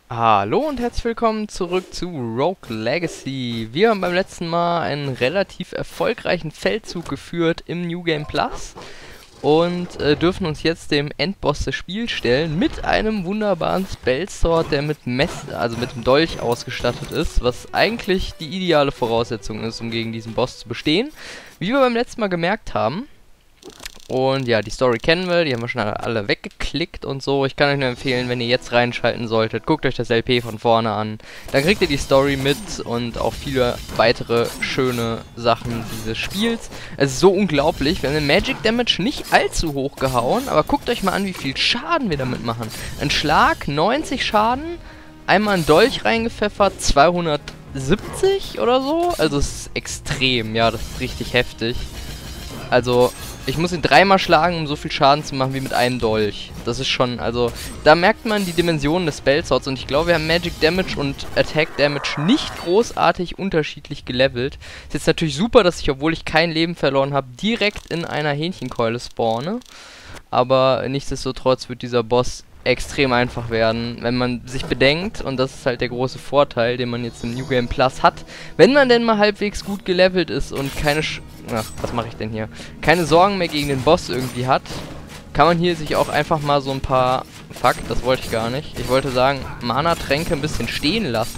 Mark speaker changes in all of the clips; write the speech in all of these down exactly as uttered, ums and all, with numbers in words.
Speaker 1: Hallo und herzlich willkommen zurück zu Rogue Legacy. Wir haben beim letzten Mal einen relativ erfolgreichen Feldzug geführt im New Game Plus und äh, dürfen uns jetzt dem Endboss des Spiels stellen mit einem wunderbaren Spellsword, der mit Mess, also mit dem Dolch ausgestattet ist, was eigentlich die ideale Voraussetzung ist, um gegen diesen Boss zu bestehen. Wie wir beim letzten Mal gemerkt haben. Und ja, die Story kennen wir, die haben wir schon alle, alle weggeklickt und so. Ich kann euch nur empfehlen, wenn ihr jetzt reinschalten solltet, guckt euch das L P von vorne an. Dann kriegt ihr die Story mit und auch viele weitere schöne Sachen dieses Spiels. Es ist so unglaublich, wir haben den Magic Damage nicht allzu hoch gehauen, aber guckt euch mal an, wie viel Schaden wir damit machen. Ein Schlag, neunzig Schaden, einmal ein Dolch reingepfeffert, zweihundertsiebzig oder so. Also es ist extrem, ja, das ist richtig heftig. Also, ich muss ihn dreimal schlagen, um so viel Schaden zu machen wie mit einem Dolch. Das ist schon, also, da merkt man die Dimensionen des Spellswords. Und ich glaube, wir haben Magic Damage und Attack Damage nicht großartig unterschiedlich gelevelt. Ist jetzt natürlich super, dass ich, obwohl ich kein Leben verloren habe, direkt in einer Hähnchenkeule spawne. Aber nichtsdestotrotz wird dieser Boss extrem einfach werden, wenn man sich bedenkt, und das ist halt der große Vorteil, den man jetzt im New Game Plus hat, wenn man denn mal halbwegs gut gelevelt ist und keine Sch Ach, was mache ich denn hier? Keine Sorgen mehr gegen den Boss irgendwie hat, kann man hier sich auch einfach mal so ein paar... Fuck, das wollte ich gar nicht. Ich wollte sagen, Mana-Tränke ein bisschen stehen lassen.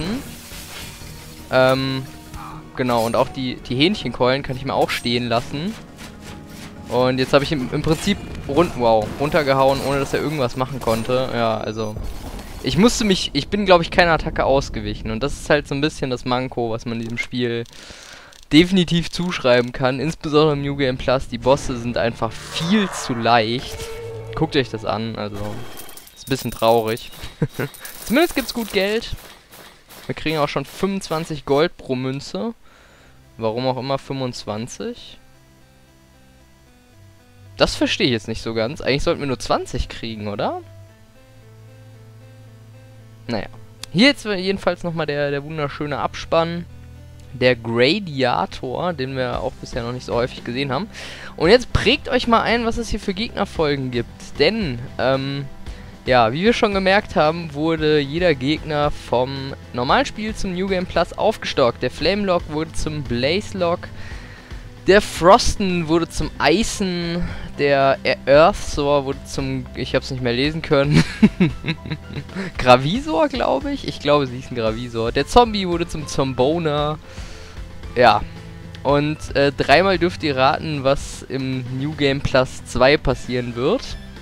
Speaker 1: Ähm, genau, und auch die, die Hähnchenkeulen kann ich mir auch stehen lassen. Und jetzt habe ich im, im Prinzip rund, wow, runtergehauen, ohne dass er irgendwas machen konnte. Ja, also... Ich musste mich... Ich bin, glaube ich, keiner Attacke ausgewichen. Und das ist halt so ein bisschen das Manko, was man diesem Spiel definitiv zuschreiben kann. Insbesondere im New Game Plus. Die Bosse sind einfach viel zu leicht. Guckt euch das an, also... Ist ein bisschen traurig. Zumindest gibt's gut Geld. Wir kriegen auch schon fünfundzwanzig Gold pro Münze. Warum auch immer fünfundzwanzig? Das verstehe ich jetzt nicht so ganz. Eigentlich sollten wir nur zwanzig kriegen, oder? Naja. Hier jetzt jedenfalls nochmal der, der wunderschöne Abspann. Der Gradiator, den wir auch bisher noch nicht so häufig gesehen haben. Und jetzt prägt euch mal ein, was es hier für Gegnerfolgen gibt. Denn, ähm, ja, wie wir schon gemerkt haben, wurde jeder Gegner vom Normalspiel zum New Game Plus aufgestockt. Der Flamelock wurde zum Blazelock. Der Frosten wurde zum Eisen, der Earthsor wurde zum, ich hab's nicht mehr lesen können, Gravisor, glaube ich. Ich glaube, sie ist ein Gravisor. Der Zombie wurde zum Zomboner. Ja. Und äh, dreimal dürft ihr raten, was im New Game Plus zwei passieren wird.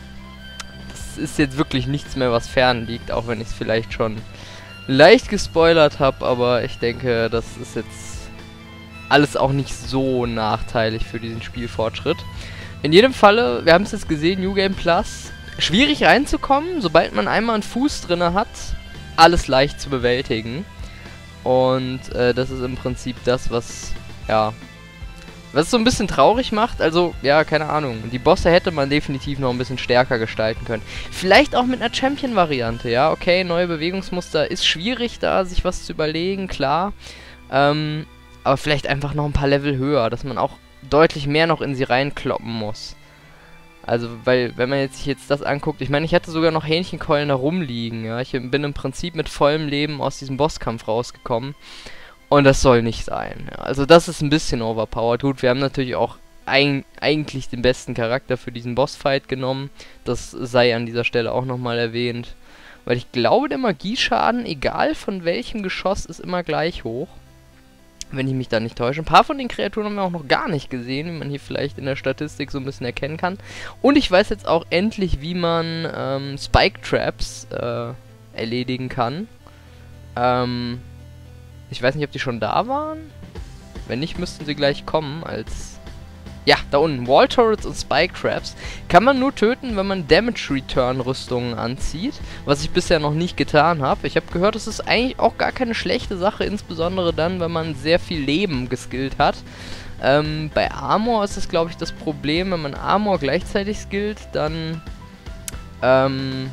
Speaker 1: Das ist jetzt wirklich nichts mehr, was fern liegt, auch wenn ich es vielleicht schon leicht gespoilert habe, aber ich denke, das ist jetzt alles auch nicht so nachteilig für diesen Spielfortschritt. In jedem Falle, wir haben es jetzt gesehen, New Game Plus, schwierig reinzukommen, sobald man einmal einen Fuß drin hat, alles leicht zu bewältigen. Und äh, das ist im Prinzip das, was, ja, was es so ein bisschen traurig macht. Also, ja, keine Ahnung. Die Bosse hätte man definitiv noch ein bisschen stärker gestalten können. Vielleicht auch mit einer Champion-Variante, ja. Okay, neue Bewegungsmuster ist schwierig, da sich was zu überlegen, klar. Ähm... Aber vielleicht einfach noch ein paar Level höher, dass man auch deutlich mehr noch in sie reinkloppen muss. Also, weil, wenn man jetzt sich jetzt das anguckt, ich meine, ich hatte sogar noch Hähnchenkeulen da rumliegen, ja. Ich bin im Prinzip mit vollem Leben aus diesem Bosskampf rausgekommen. Und das soll nicht sein, ja. Also, das ist ein bisschen overpowered. Gut, wir haben natürlich auch ein, eigentlich den besten Charakter für diesen Bossfight genommen. Das sei an dieser Stelle auch nochmal erwähnt. Weil ich glaube, der Magieschaden, egal von welchem Geschoss, ist immer gleich hoch. Wenn ich mich da nicht täusche. Ein paar von den Kreaturen haben wir auch noch gar nicht gesehen, wie man hier vielleicht in der Statistik so ein bisschen erkennen kann. Und ich weiß jetzt auch endlich, wie man ähm, Spike Traps äh, erledigen kann. Ähm, ich weiß nicht, ob die schon da waren. Wenn nicht, müssten sie gleich kommen als... Ja, da unten. Wall Turrets und Spike Traps kann man nur töten, wenn man Damage Return Rüstungen anzieht, was ich bisher noch nicht getan habe. Ich habe gehört, das ist eigentlich auch gar keine schlechte Sache, insbesondere dann, wenn man sehr viel Leben geskillt hat. Ähm, bei Armor ist das, glaube ich, das Problem, wenn man Armor gleichzeitig skillt, dann ähm,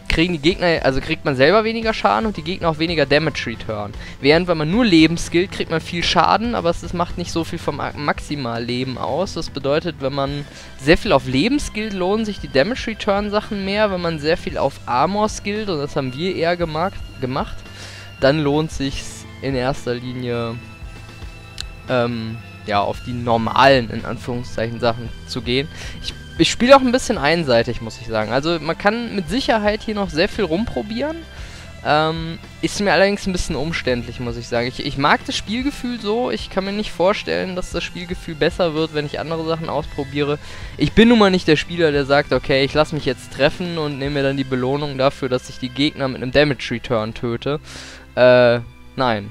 Speaker 1: kriegen die Gegner, also kriegt man selber weniger Schaden und die Gegner auch weniger Damage Return. Während, wenn man nur Leben skillt, kriegt man viel Schaden, aber es, es macht nicht so viel vom Maximalleben aus. Das bedeutet, wenn man sehr viel auf Leben skillt, lohnen sich die Damage Return Sachen mehr. Wenn man sehr viel auf Armor skillt, und das haben wir eher gemacht, gemacht dann lohnt sich's in erster Linie ähm, ja, auf die normalen, in Anführungszeichen, Sachen zu gehen. Ich Ich spiele auch ein bisschen einseitig, muss ich sagen. Also man kann mit Sicherheit hier noch sehr viel rumprobieren. Ähm, ist mir allerdings ein bisschen umständlich, muss ich sagen. Ich, ich mag das Spielgefühl so. Ich kann mir nicht vorstellen, dass das Spielgefühl besser wird, wenn ich andere Sachen ausprobiere. Ich bin nun mal nicht der Spieler, der sagt, okay, ich lasse mich jetzt treffen und nehme mir dann die Belohnung dafür, dass ich die Gegner mit einem Damage Return töte. Äh, nein.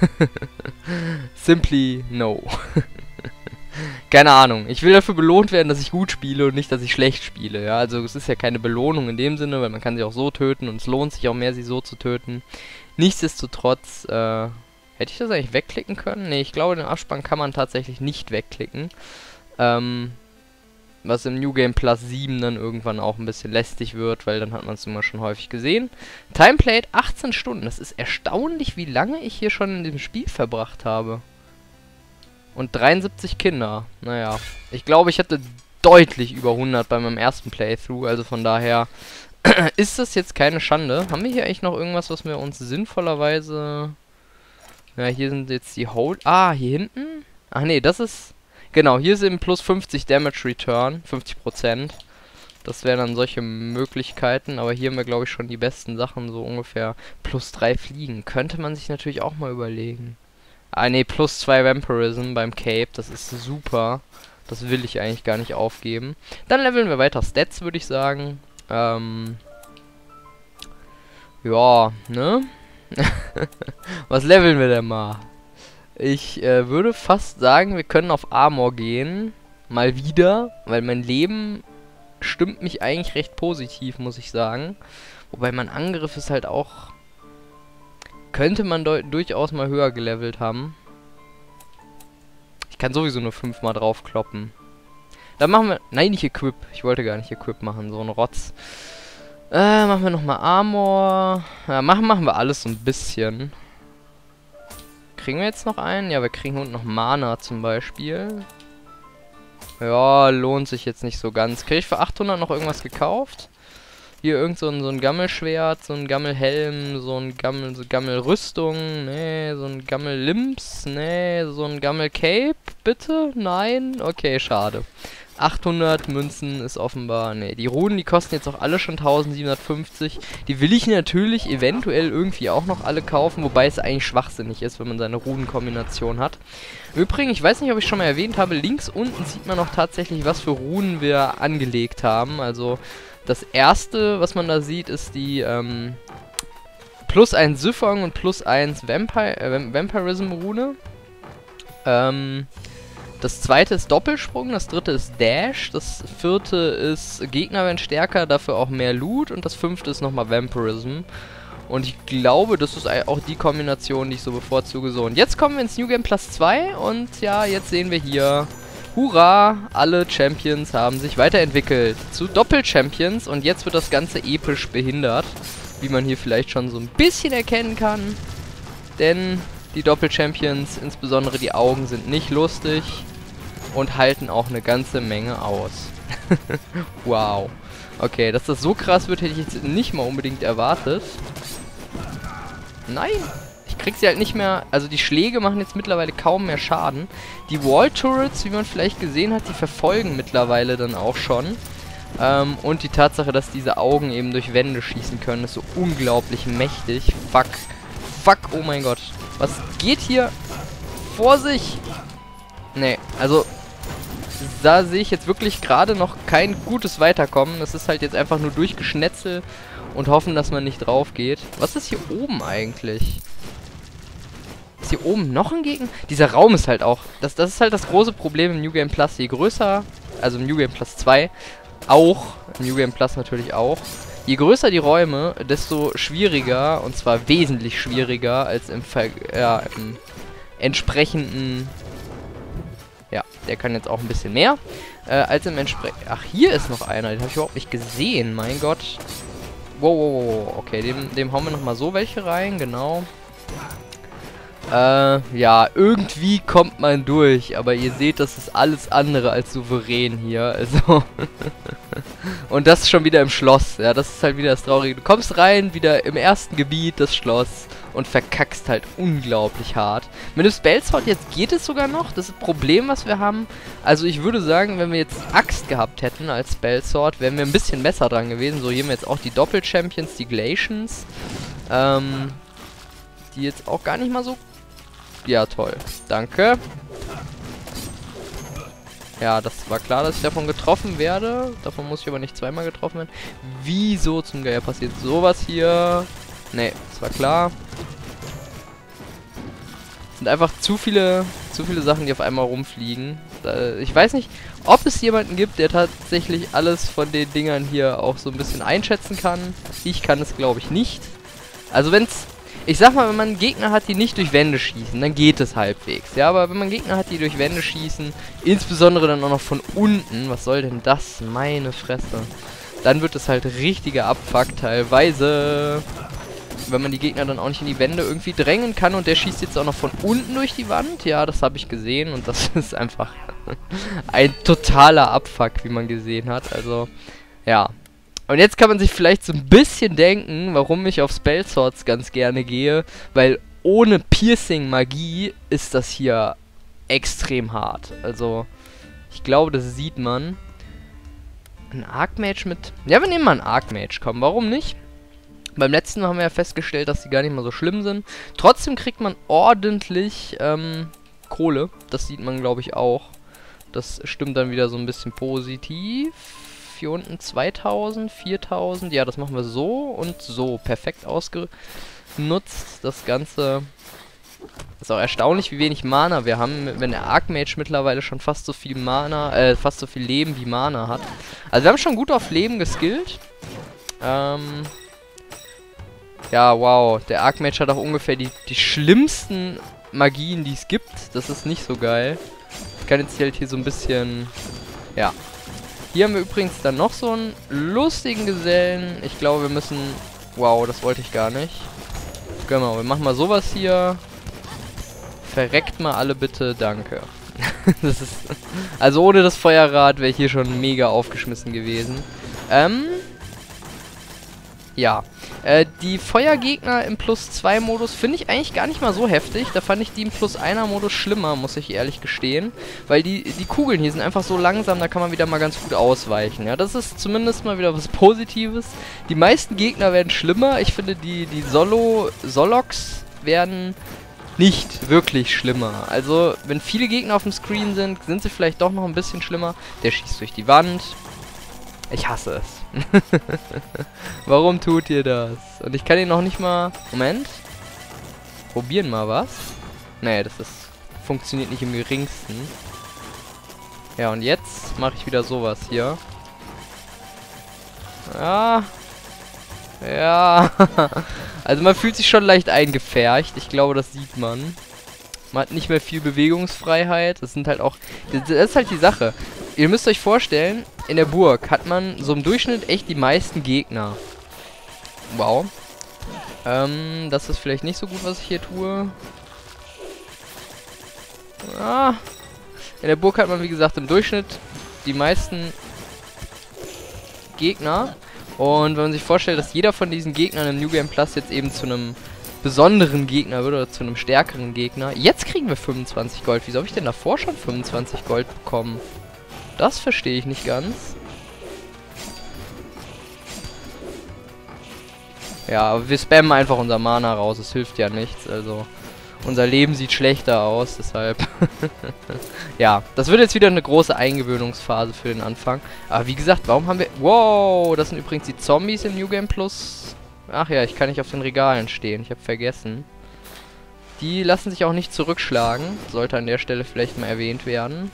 Speaker 1: Simply no. Keine Ahnung. Ich will dafür belohnt werden, dass ich gut spiele und nicht, dass ich schlecht spiele. Ja, also es ist ja keine Belohnung in dem Sinne, weil man kann sie auch so töten und es lohnt sich auch mehr, sie so zu töten. Nichtsdestotrotz, äh, hätte ich das eigentlich wegklicken können? Ne, ich glaube, den Abspann kann man tatsächlich nicht wegklicken. Ähm, was im New Game Plus sieben dann irgendwann auch ein bisschen lästig wird, weil dann hat man es immer schon häufig gesehen. Timeplayed achtzehn Stunden. Das ist erstaunlich, wie lange ich hier schon in dem Spiel verbracht habe. Und dreiundsiebzig Kinder. Naja, ich glaube, ich hatte deutlich über hundert bei meinem ersten Playthrough. Also von daher ist das jetzt keine Schande. Haben wir hier eigentlich noch irgendwas, was wir uns sinnvollerweise... Ja, hier sind jetzt die Hold... Ah, hier hinten? Ach nee, das ist... Genau, hier sind plus fünfzig Damage Return. fünfzig Prozent. Das wären dann solche Möglichkeiten. Aber hier haben wir, glaube ich, schon die besten Sachen. So ungefähr plus drei Fliegen. Könnte man sich natürlich auch mal überlegen. Ah ne, plus zwei Vampirism beim Cape, das ist super. Das will ich eigentlich gar nicht aufgeben. Dann leveln wir weiter Stats, würde ich sagen. Ähm. Ja, ne? Was leveln wir denn mal? Ich äh, würde fast sagen, wir können auf Armor gehen. Mal wieder, weil mein Leben stimmt mich eigentlich recht positiv, muss ich sagen. Wobei mein Angriff ist halt auch... Könnte man durchaus mal höher gelevelt haben. Ich kann sowieso nur fünfmal drauf kloppen. Dann machen wir... Nein, nicht Equip. Ich wollte gar nicht Equip machen. So ein Rotz. Äh, machen wir nochmal Armor. Ja, machen, machen wir alles so ein bisschen. Kriegen wir jetzt noch einen? Ja, wir kriegen unten noch Mana zum Beispiel. Ja, lohnt sich jetzt nicht so ganz. Kriege ich für achthundert noch irgendwas gekauft? Hier irgend so ein, so ein Gammelschwert, so ein Gammelhelm, so ein Gammel, so Gammelrüstung, nee, so ein Gammellimps, nee, so ein Gammelcape, bitte? Nein? Okay, schade. achthundert Münzen ist offenbar, nee, die Runen, die kosten jetzt auch alle schon eintausendsiebenhundertfünfzig. Die will ich natürlich eventuell irgendwie auch noch alle kaufen, wobei es eigentlich schwachsinnig ist, wenn man seine Runenkombination hat. Übrigens, ich weiß nicht, ob ich schon mal erwähnt habe, links unten sieht man noch tatsächlich, was für Runen wir angelegt haben, also... Das erste, was man da sieht, ist die ähm, plus eins Siphon und plus eins Vampire, äh, Vampirism-Rune. Ähm, das zweite ist Doppelsprung, das dritte ist Dash, das vierte ist Gegner werden stärker, dafür auch mehr Loot und das fünfte ist nochmal Vampirism. Und ich glaube, das ist auch die Kombination, die ich so bevorzuge. So, und jetzt kommen wir ins New Game Plus zwei und ja, jetzt sehen wir hier... Hurra! Alle Champions haben sich weiterentwickelt zu Doppel-Champions und jetzt wird das Ganze episch behindert, wie man hier vielleicht schon so ein bisschen erkennen kann. Denn die Doppel-Champions, insbesondere die Augen, sind nicht lustig und halten auch eine ganze Menge aus. Wow. Okay, dass das so krass wird, hätte ich jetzt nicht mal unbedingt erwartet. Nein! Krieg sie halt nicht mehr, also die Schläge machen jetzt mittlerweile kaum mehr Schaden. Die Wall Turrets, wie man vielleicht gesehen hat, die verfolgen mittlerweile dann auch schon. Ähm, und die Tatsache, dass diese Augen eben durch Wände schießen können, ist so unglaublich mächtig. Fuck. Fuck, oh mein Gott. Was geht hier vor sich? Nee, also da sehe ich jetzt wirklich gerade noch kein gutes Weiterkommen. Das ist halt jetzt einfach nur durchgeschnetzel und hoffen, dass man nicht drauf geht. Was ist hier oben eigentlich? Ist hier oben noch ein Gegner? Dieser Raum ist halt auch... Das, das ist halt das große Problem im New Game Plus. Je größer... Also im New Game Plus zwei auch. Im New Game Plus natürlich auch. Je größer die Räume, desto schwieriger. Und zwar wesentlich schwieriger als im, Ver ja, im entsprechenden... Ja, der kann jetzt auch ein bisschen mehr. Äh, als im entsprechenden... Ach, hier ist noch einer. Den habe ich überhaupt nicht gesehen. Mein Gott. Wow, wow, wow. Okay, dem, dem hauen wir nochmal so welche rein, genau. Äh, ja, irgendwie kommt man durch, aber ihr seht, das ist alles andere als souverän hier, also. Und das schon wieder im Schloss, ja, das ist halt wieder das Traurige. Du kommst rein, wieder im ersten Gebiet, das Schloss, und verkackst halt unglaublich hart. Mit dem Spellsword jetzt geht es sogar noch, das ist das Problem, was wir haben. Also ich würde sagen, wenn wir jetzt Axt gehabt hätten als Spellsword, wären wir ein bisschen besser dran gewesen. So, hier haben wir jetzt auch die Doppel-Champions, die Glacians, ähm, die jetzt auch gar nicht mal so... Ja, toll. Danke. Ja, das war klar, dass ich davon getroffen werde. Davon muss ich aber nicht zweimal getroffen werden. Wieso zum Geier passiert sowas hier? Nee, das war klar. Es sind einfach zu viele, zu viele Sachen, die auf einmal rumfliegen. Ich weiß nicht, ob es jemanden gibt, der tatsächlich alles von den Dingern hier auch so ein bisschen einschätzen kann. Ich kann es, glaube ich, nicht. Also wenn es... Ich sag mal, wenn man Gegner hat, die nicht durch Wände schießen, dann geht es halbwegs. Ja, aber wenn man Gegner hat, die durch Wände schießen, insbesondere dann auch noch von unten, was soll denn das? Meine Fresse. Dann wird es halt richtiger Abfuck teilweise. Wenn man die Gegner dann auch nicht in die Wände irgendwie drängen kann und der schießt jetzt auch noch von unten durch die Wand. Ja, das habe ich gesehen und das ist einfach ein totaler Abfuck, wie man gesehen hat. Also, ja. Und jetzt kann man sich vielleicht so ein bisschen denken, warum ich auf Spellswords ganz gerne gehe, weil ohne Piercing-Magie ist das hier extrem hart. Also, ich glaube, das sieht man. Ein Archmage mit... Ja, wir nehmen mal einen Archmage, komm, warum nicht? Beim letzten haben wir ja festgestellt, dass die gar nicht mal so schlimm sind. Trotzdem kriegt man ordentlich ähm, Kohle, das sieht man, glaube ich, auch. Das stimmt dann wieder so ein bisschen positiv. Hier unten zweitausend, viertausend, ja, das machen wir so und so, perfekt ausgenutzt. Das Ganze ist auch erstaunlich, wie wenig Mana wir haben, wenn der Archmage mittlerweile schon fast so viel Mana, äh, fast so viel Leben wie Mana hat. Also wir haben schon gut auf Leben geskillt. Ähm, ja, wow, der Archmage hat auch ungefähr die, die schlimmsten Magien, die es gibt. Das ist nicht so geil. Ich kann jetzt halt hier so ein bisschen, ja... Hier haben wir übrigens dann noch so einen lustigen Gesellen. Ich glaube, wir müssen... Wow, das wollte ich gar nicht. Genau, wir machen mal sowas hier. Verreckt mal alle bitte, danke. Das ist... Also ohne das Feuerrad wäre ich hier schon mega aufgeschmissen gewesen. Ähm... Ja. Äh, die Feuergegner im Plus zwei Modus finde ich eigentlich gar nicht mal so heftig. Da fand ich die im Plus einer Modus schlimmer, muss ich ehrlich gestehen. Weil die, die Kugeln hier sind einfach so langsam, da kann man wieder mal ganz gut ausweichen. Ja, das ist zumindest mal wieder was Positives. Die meisten Gegner werden schlimmer. Ich finde, die, die Solo, Soloks werden nicht wirklich schlimmer. Also, wenn viele Gegner auf dem Screen sind, sind sie vielleicht doch noch ein bisschen schlimmer. Der schießt durch die Wand. Ich hasse es. Warum tut ihr das? Und ich kann ihn noch nicht mal... Moment. Probieren mal was. Nee, das ist... Funktioniert nicht im geringsten. Ja, und jetzt mache ich wieder sowas hier. Ja. Ja. Also man fühlt sich schon leicht eingefärcht. Ich glaube, das sieht man. Man hat nicht mehr viel Bewegungsfreiheit. Das sind halt auch... Das ist halt die Sache. Ihr müsst euch vorstellen, in der Burg hat man so im Durchschnitt echt die meisten Gegner. Wow. Ähm, das ist vielleicht nicht so gut, was ich hier tue. Ah. In der Burg hat man, wie gesagt, im Durchschnitt die meisten Gegner. Und wenn man sich vorstellt, dass jeder von diesen Gegnern im New Game Plus jetzt eben zu einem besonderen Gegner wird oder zu einem stärkeren Gegner. Jetzt kriegen wir fünfundzwanzig Gold. Wieso habe ich denn davor schon fünfundzwanzig Gold bekommen? Das verstehe ich nicht ganz. Ja, aber wir spammen einfach unser Mana raus. Es hilft ja nichts. Also, unser Leben sieht schlechter aus. Deshalb. Ja, das wird jetzt wieder eine große Eingewöhnungsphase für den Anfang. Aber wie gesagt, warum haben wir... Wow, das sind übrigens die Zombies im New Game Plus. Ach ja, ich kann nicht auf den Regalen stehen. Ich habe vergessen. Die lassen sich auch nicht zurückschlagen. Sollte an der Stelle vielleicht mal erwähnt werden.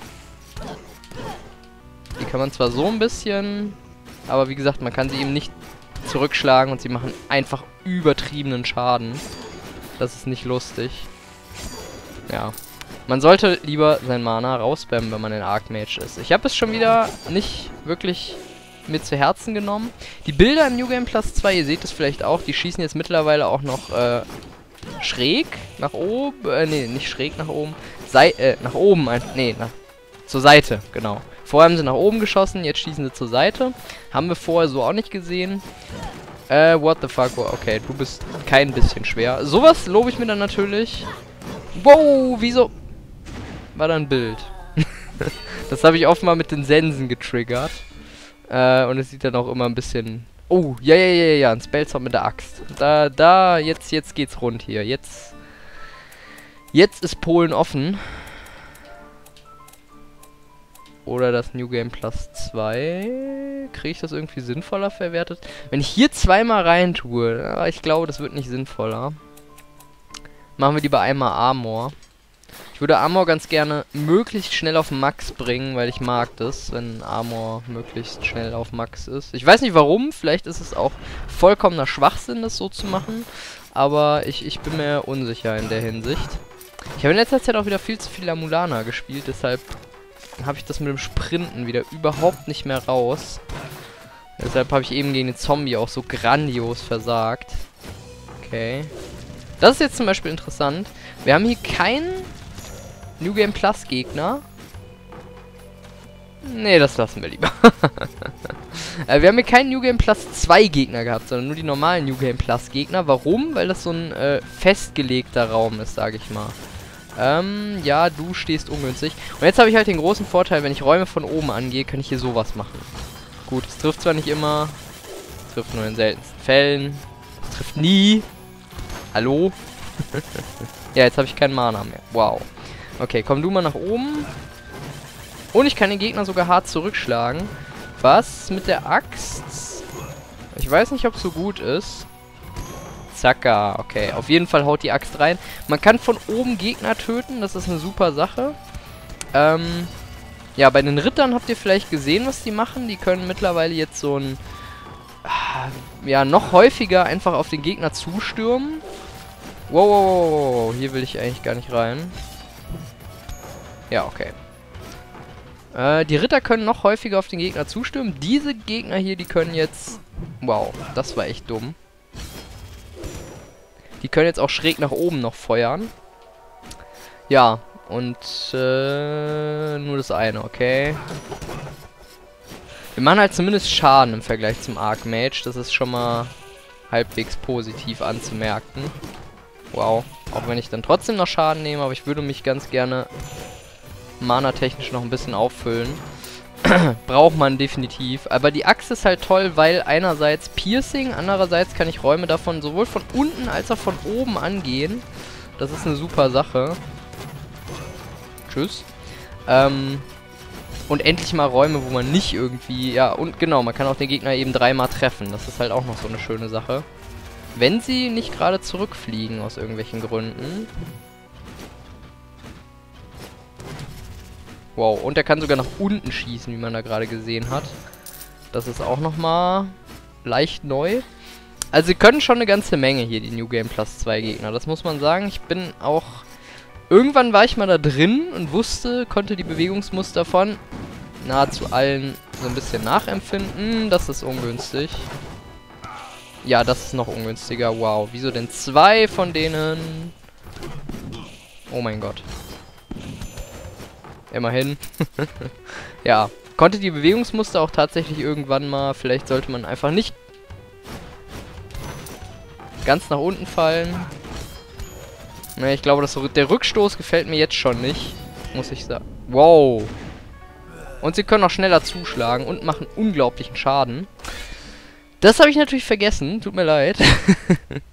Speaker 1: Die kann man zwar so ein bisschen, aber wie gesagt, man kann sie eben nicht zurückschlagen und sie machen einfach übertriebenen Schaden. Das ist nicht lustig. Ja. Man sollte lieber sein Mana rausspammen, wenn man ein Archmage ist. Ich habe es schon wieder nicht wirklich mir zu Herzen genommen. Die Bilder im New Game Plus zwei, ihr seht es vielleicht auch, die schießen jetzt mittlerweile auch noch äh, schräg nach oben. Äh, nee, nicht schräg nach oben. Sei äh, nach oben. Ein, nee, nach, zur Seite, genau. Vorher haben sie nach oben geschossen, jetzt schießen sie zur Seite. Haben wir vorher so auch nicht gesehen. Äh, what the fuck? Okay, du bist kein bisschen schwer. Sowas lobe ich mir dann natürlich. Wow, wieso? War da ein Bild. Das habe ich oft mal mit den Sensen getriggert. Äh, und es sieht dann auch immer ein bisschen... Oh, ja, ja, ja, ja, ein Spellzauber mit der Axt. Da, da, jetzt, jetzt geht's rund hier. Jetzt... Jetzt ist Polen offen. Oder das New Game Plus zwei. Kriege ich das irgendwie sinnvoller verwertet? Wenn ich hier zweimal rein tue, ja, ich glaube, das wird nicht sinnvoller. Machen wir lieber einmal Armor. Ich würde Armor ganz gerne möglichst schnell auf Max bringen, weil ich mag das, wenn Armor möglichst schnell auf Max ist. Ich weiß nicht warum, vielleicht ist es auch vollkommener Schwachsinn, das so zu machen. Aber ich, ich bin mir unsicher in der Hinsicht. Ich habe in letzter Zeit auch wieder viel zu viel Amulana gespielt, deshalb habe ich das mit dem Sprinten wieder überhaupt nicht mehr raus. Deshalb habe ich eben gegen den Zombie auch so grandios versagt. Okay. Das ist jetzt zum Beispiel interessant. Wir haben hier keinen New Game Plus Gegner. Nee, das lassen wir lieber. äh, wir haben hier keinen New Game Plus zwei Gegner gehabt, sondern nur die normalen New Game Plus Gegner. Warum? Weil das so ein äh, festgelegter Raum ist, sage ich mal. Ähm, ja, du stehst ungünstig. Und jetzt habe ich halt den großen Vorteil, wenn ich Räume von oben angehe, kann ich hier sowas machen. Gut, es trifft zwar nicht immer, es trifft nur in seltensten Fällen, es trifft nie. Hallo? Ja, jetzt habe ich keinen Mana mehr. Wow. Okay, komm du mal nach oben. Und ich kann den Gegner sogar hart zurückschlagen. Was mit der Axt? Ich weiß nicht, ob es so gut ist. Zacka, okay. Auf jeden Fall haut die Axt rein. Man kann von oben Gegner töten, das ist eine super Sache. Ähm, ja, bei den Rittern habt ihr vielleicht gesehen, was die machen. Die können mittlerweile jetzt so ein... Ja, noch häufiger einfach auf den Gegner zustürmen. Wow, wow, wow, wow, hier will ich eigentlich gar nicht rein. Ja, okay. Äh, die Ritter können noch häufiger auf den Gegner zustürmen. Diese Gegner hier, die können jetzt... Wow, das war echt dumm. Die können jetzt auch schräg nach oben noch feuern. Ja, und äh, nur das eine, okay. Wir machen halt zumindest Schaden im Vergleich zum Archmage. Das ist schon mal halbwegs positiv anzumerken. Wow, auch wenn ich dann trotzdem noch Schaden nehme, aber ich würde mich ganz gerne mana-technisch noch ein bisschen auffüllen. Braucht man definitiv. Aber die Axt ist halt toll, weil einerseits Piercing, andererseits kann ich Räume davon sowohl von unten als auch von oben angehen. Das ist eine super Sache. Tschüss. Ähm, und endlich mal Räume, wo man nicht irgendwie... Ja, und genau, man kann auch den Gegner eben dreimal treffen. Das ist halt auch noch so eine schöne Sache. Wenn sie nicht gerade zurückfliegen aus irgendwelchen Gründen. Wow, und er kann sogar nach unten schießen, wie man da gerade gesehen hat. Das ist auch nochmal leicht neu. Also sie können schon eine ganze Menge hier, die New Game Plus zwei Gegner. Das muss man sagen. Ich bin auch... Irgendwann war ich mal da drin und wusste, konnte die Bewegungsmuster von nahezu allen so ein bisschen nachempfinden. Das ist ungünstig. Ja, das ist noch ungünstiger. Wow, wieso denn zwei von denen? Oh mein Gott. Immerhin. Ja, konnte die Bewegungsmuster auch tatsächlich irgendwann mal. Vielleicht sollte man einfach nicht ganz nach unten fallen. Ne, ich glaube, das, der Rückstoß gefällt mir jetzt schon nicht. Muss ich sagen. Wow. Und sie können auch schneller zuschlagen und machen unglaublichen Schaden. Das habe ich natürlich vergessen. Tut mir leid.